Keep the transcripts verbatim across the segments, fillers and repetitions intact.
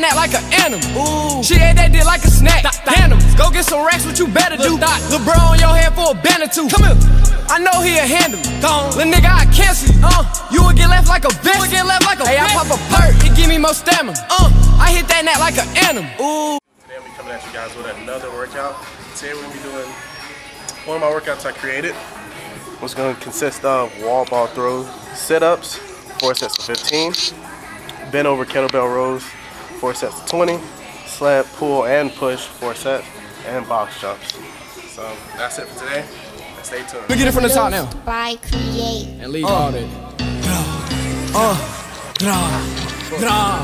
that neck like an animal. Ooh. She ate that dick like a snack. Animals. Go get some racks, what you better do. Lil' bro on your head for a band or two. Come here. I know he a handle. Lil' nigga, I cancel you. Uh, you would get left like a bitch. You would get left like a bitch. Hey, I pop a perk, it give me more stamina. Uh, I hit that neck like an animal. Ooh. Today I'll be coming at you guys with another workout. Today we're gonna be doing one of my workouts I created. It's gonna consist of wall ball throws, sit-ups, four sets of fifteen, bent over kettlebell rows, four sets of twenty, sled, pull, and push, four sets, and box jumps. So that's it for today. Stay tuned. We get it from the top now. By create. And leave uh, all that. Uh, uh,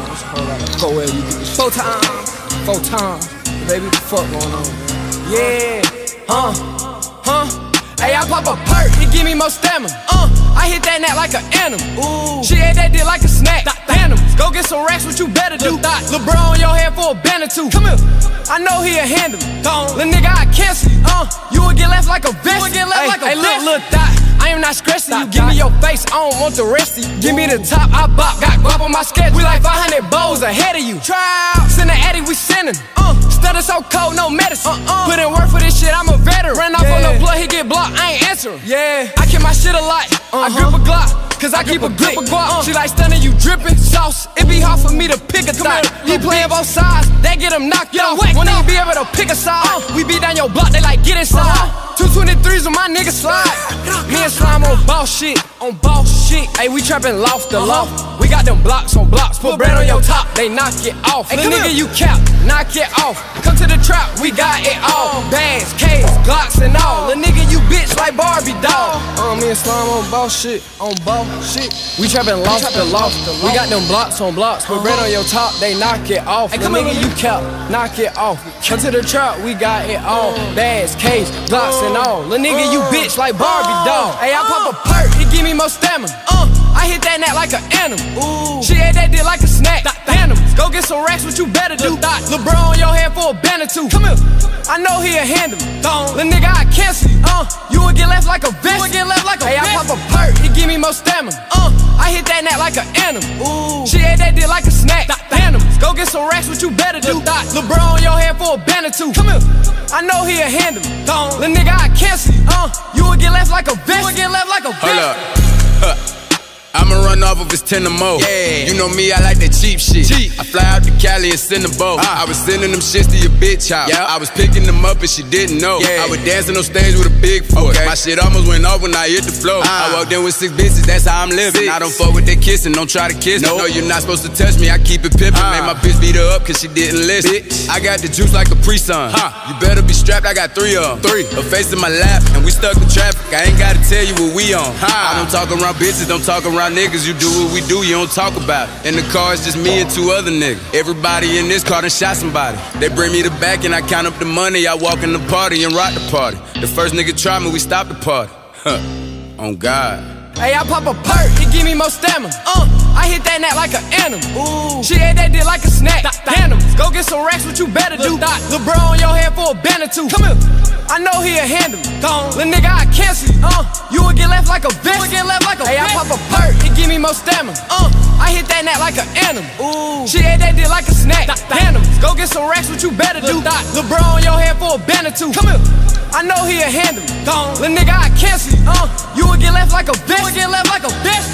uh, Go ahead, you do this. Four times. Four times. Baby, what the fuck going on, man? Yeah. Huh? Huh? Hey, I pop a perk, it give me more stamina. Uh, I hit that neck like an animal. Ooh. She ate that dick like a snack. Animals. Go get some racks, what you better do. Lil' bro on your head for a band or two. Come here. I know he a handle. Lil' nigga, I cancel you. Uh, you would get left like a bitch. You would get left hey, like a hey, bitch. Hey, look, look, thot. I am not stressing you. Give me your face, I don't want the rest of you. Give me the top, I bop. Got guap on my sketch. We like five hundred bows ahead of you. Try out. Send the Addy, we sendin'. Uh, stutter so cold, no medicine. Uh, uh. Put in work for this shit, I'm a veteran. Ran off yeah. on the blood, he get blocked, I ain't answering. Yeah, I keep my shit a lot. Uh-huh. I grip a Glock, cause I, I keep a grip of guap. Uh. She like stunning, you drippin' sauce. It be hard for me to pick a thought. He playin' both sides, that get him knocked out. Won't even be able to pick a side. Uh. We beat down your block, they like get inside. Uh-huh. two twenty-threes with my niggas slide. Me and Slime on boss shit, on boss shit. Hey, we trappin' loft to loft. We got them blocks on blocks. Put bread on your top, they knock it off. Hey, nigga, you cap, knock it off. Come to the trap, we got it all. Bags, K's, Glocks and all. Lil' nigga, you bitch like Barbie doll. Uh, me and Slime on boss shit, on boss shit. We trappin' loft to loft. We got them blocks on blocks. Put bread on your top, they knock it off. Hey, nigga, you cap, knock it off. Come to the trap, we got it all. Bags, K's, Glocks and all. Lil' nigga, you bitch like Barbie doll. Hey, I pop a perk, it give me more stamina. Uh, I hit that neck like an animal. Ooh. She ate that dick like a snack. Animals. Go get some racks, what you better do. Lil' bro on your head for a band or two. Come here. I know he a handle. Lil' nigga, I cancel you. Uh, you would get left like a bitch. You would get left like a bitch. Hey, I pop a perk, it give me more stamina. Uh, I hit that neck like an animal. Ooh. She ate that dick like a snack. Animals. Go get some racks, what you better do. Lil' bro on your head for a band or two. Come here. I know he a handle. Lil' nigga, I cancel you. Uh, you would get left like a bitch. You would get left like a bitch. Hold up. Huh. I'ma run off if it's ten or more. Yeah. You know me, I like that cheap shit. Cheap. I fly out to Cali and send a boat. Uh. I was sending them shits to your bitch house. Yep. I was picking them up and she didn't know. Yeah. I was dancing on stage with a big force. Okay. My shit almost went off when I hit the floor. Uh. I walked in with six bitches, that's how I'm living. Six. I don't fuck with that kissing, don't try to kiss nope. me. No, you're not supposed to touch me, I keep it pimpin'. Uh. Made my bitch beat her up cause she didn't listen. Bitch. I got the juice like a pre-sun. Huh. You better be strapped, I got three of them. Three. Her face in my lap and we stuck with traffic. I ain't gotta tell you what we on. Huh. I don't talk around bitches, don't talk around niggas. You do what we do, you don't talk about it. In the car, it's just me and two other niggas. Everybody in this car done shot somebody. They bring me the back and I count up the money. I walk in the party and rock the party. The first nigga try me, we stop the party. Huh, on God. Hey, I pop a perk, it give me more stamina. Uh, I hit that neck like an animal. Ooh. She ate that dick like a snack. Animals. Go get some racks, what you better do. Lil' bro on your head for a band or two. Come here. I know he a handle. Lil' nigga, I cancel you. Uh, you would get left like a bitch. You would get left like a bitch. Hey, I pop a perk, it give me more stamina. Uh, I hit that neck like an animal. Ooh. She ate that dick like a snack. Animals. Go get some racks, what you better do. Lil' bro on your head for a band or two. Come here. I know he a handle. Lil' nigga, I cancel you. Uh, you would get left like a bitch. You would get left like a bitch.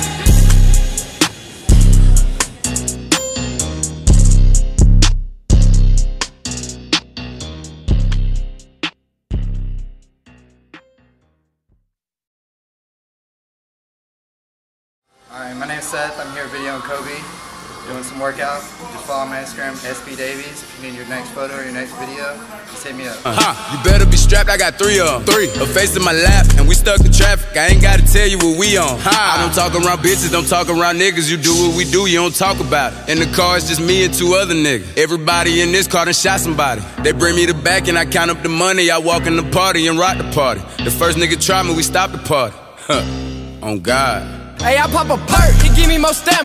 Alright, my name's Seth. I'm here videoing Kobe, doing some workout. Just follow my Instagram, S B Davies. If you need your next photo or your next video, just hit me up. Uh, huh. You better be strapped, I got three of them. Three. Her face in my lap, and we stuck in traffic. I ain't gotta tell you what we on. Huh. I don't talk around bitches, don't talk around niggas. You do what we do, you don't talk about it. In the car, it's just me and two other niggas. Everybody in this car done shot somebody. They bring me the back and I count up the money. I walk in the party and rock the party. The first nigga try me, we stop the party. Huh, on God. Hey, I pop a perk, it give me more stamina.